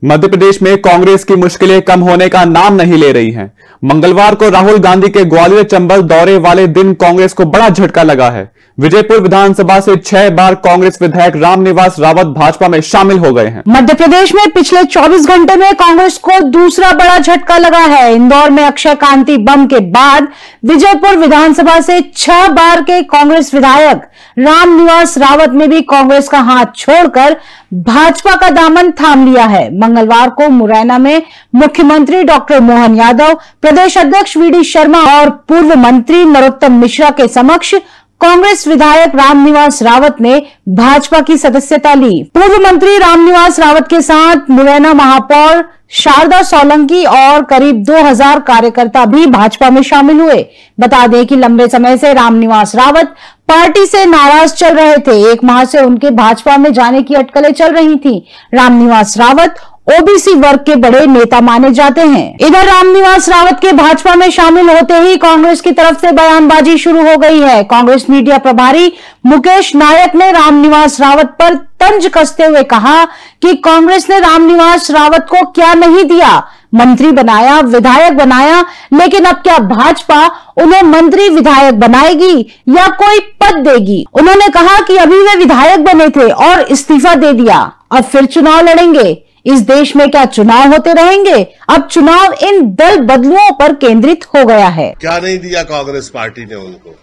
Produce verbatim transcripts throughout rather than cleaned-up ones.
मध्य प्रदेश में कांग्रेस की मुश्किलें कम होने का नाम नहीं ले रही हैं। मंगलवार को राहुल गांधी के ग्वालियर चंबल दौरे वाले दिन कांग्रेस को बड़ा झटका लगा है। विजयपुर विधानसभा से छह बार कांग्रेस विधायक रामनिवास रावत भाजपा में शामिल हो गए हैं। मध्य प्रदेश में पिछले चौबीस घंटे में कांग्रेस को दूसरा बड़ा झटका लगा है। इंदौर में अक्षय कांति बम के बाद विजयपुर विधानसभा से छह बार के कांग्रेस विधायक रामनिवास रावत ने भी कांग्रेस का हाथ छोड़कर भाजपा का दामन थाम लिया है। मंगलवार को मुरैना में मुख्यमंत्री डॉक्टर मोहन यादव, प्रदेश अध्यक्ष वी डी शर्मा और पूर्व मंत्री नरोत्तम मिश्रा के समक्ष कांग्रेस विधायक रामनिवास रावत ने भाजपा की सदस्यता ली। पूर्व मंत्री रामनिवास रावत के साथ मुरैना महापौर शारदा सोलंकी और करीब दो हज़ार कार्यकर्ता भी भाजपा में शामिल हुए। बता दें कि लंबे समय से रामनिवास रावत पार्टी से नाराज चल रहे थे। एक माह से उनके भाजपा में जाने की अटकलें चल रही थीं। रामनिवास रावत ओबीसी वर्ग के बड़े नेता माने जाते हैं। इधर रामनिवास रावत के भाजपा में शामिल होते ही कांग्रेस की तरफ से बयानबाजी शुरू हो गई है। कांग्रेस मीडिया प्रभारी मुकेश नायक ने रामनिवास रावत पर तंज कसते हुए कहा कि कांग्रेस ने रामनिवास रावत को क्या नहीं दिया, मंत्री बनाया, विधायक बनाया, लेकिन अब क्या भाजपा उन्हें मंत्री विधायक बनाएगी या कोई पद देगी। उन्होंने कहा कि अभी वे विधायक बने थे और इस्तीफा दे दिया, अब फिर चुनाव लड़ेंगे। इस देश में क्या चुनाव होते रहेंगे? अब चुनाव इन दल बदलुओं पर केंद्रित हो गया है। क्या नहीं दिया कांग्रेस पार्टी ने उनको,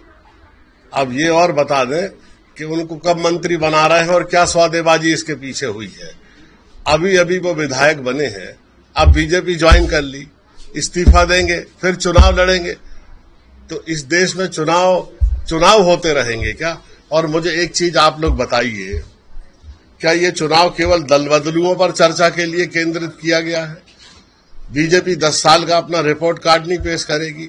अब ये और बता दें कि उनको कब मंत्री बना रहे हैं और क्या सौदेबाजी इसके पीछे हुई है। अभी अभी वो विधायक बने हैं, अब बीजेपी ज्वाइन कर ली, इस्तीफा देंगे, फिर चुनाव लड़ेंगे। तो इस देश में चुनाव चुनाव होते रहेंगे क्या? और मुझे एक चीज आप लोग बताइए, क्या ये चुनाव केवल दल बदलुओं पर चर्चा के लिए केंद्रित किया गया है? बीजेपी दस साल का अपना रिपोर्ट कार्ड नहीं पेश करेगी?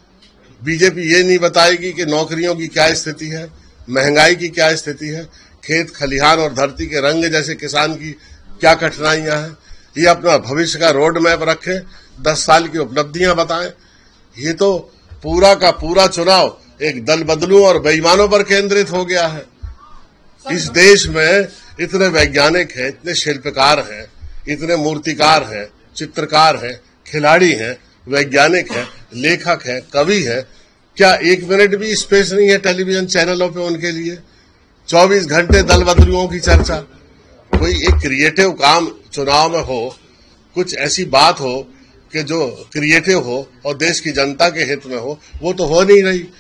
बीजेपी ये नहीं बताएगी कि नौकरियों की क्या स्थिति है, महंगाई की क्या स्थिति है, खेत खलिहान और धरती के रंग जैसे किसान की क्या कठिनाइयां हैं? ये अपना भविष्य का रोड मैप रखें, दस साल की उपलब्धियां बताएं। ये तो पूरा का पूरा चुनाव एक दल बदलुओं और बेईमानों पर केंद्रित हो गया है। इस देश में इतने वैज्ञानिक हैं, इतने शिल्पकार हैं, इतने मूर्तिकार हैं, चित्रकार हैं, खिलाड़ी हैं, वैज्ञानिक हैं, लेखक हैं, कवि हैं। क्या एक मिनट भी स्पेस नहीं है टेलीविजन चैनलों पे उनके लिए? चौबीस घंटे दल बदलुओं की चर्चा। कोई एक क्रिएटिव काम चुनाव में हो, कुछ ऐसी बात हो कि जो क्रिएटिव हो और देश की जनता के हित में हो, वो तो हो नहीं रही।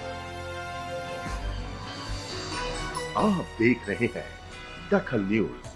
आप देख रहे हैं दखल न्यूज।